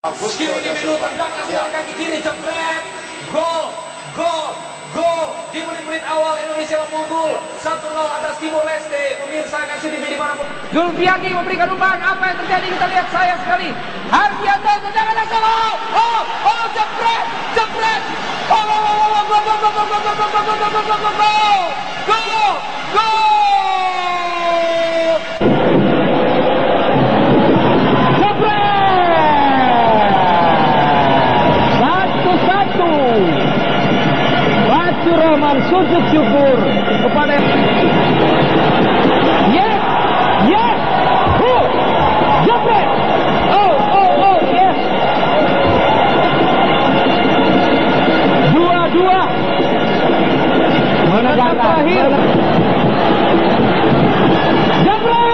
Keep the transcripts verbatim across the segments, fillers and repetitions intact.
Kiri dulu tendang asal kaki kiri jepret. Gol, gol, gol. Di menit-menit awal Indonesia unggul satu nol atas Timor Leste. Pemirsa kasih di dimanapun. Zulfiaqi memberikan umpan. Apa yang terjadi kita lihat, sayang sekali. Hardianto tendangan asal. Oh, oh, oh, jepret, jepret. Oh, oh, oh, oh, gol, gol, gol, gol, gol, gol, gol, gol, gol, gol, gol, gol, gol. Rahman sujud syukur kepada yes, yes, oh, jepret, oh, oh, oh, yes, dua-dua, menegakkan, jepret,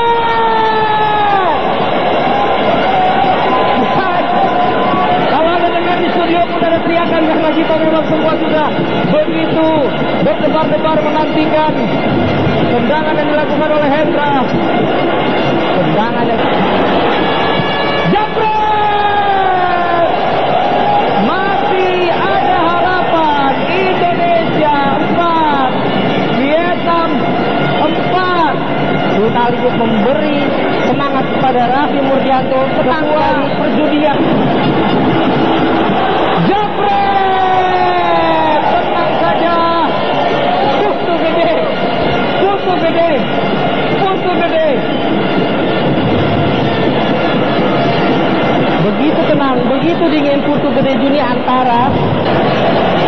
kalau ada dengar di studio pun ada teriakan karena kita memang semua sudah begitu berdebar-debar menantikan tendangan yang dilakukan oleh Hendra. Tendangan yang jepret, masih ada harapan. Indonesia empat, Vietnam empat, sekaligus memberi semangat kepada Raffi Murdianto ketua perjudian. Begitu tenang, begitu dingin Putu Gede Juni antara